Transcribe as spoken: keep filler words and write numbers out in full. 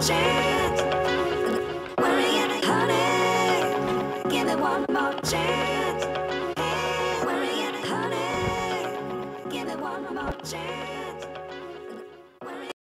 chance. Worry and honey, give it one more chance. Hey, worry and honey, give it one more chance.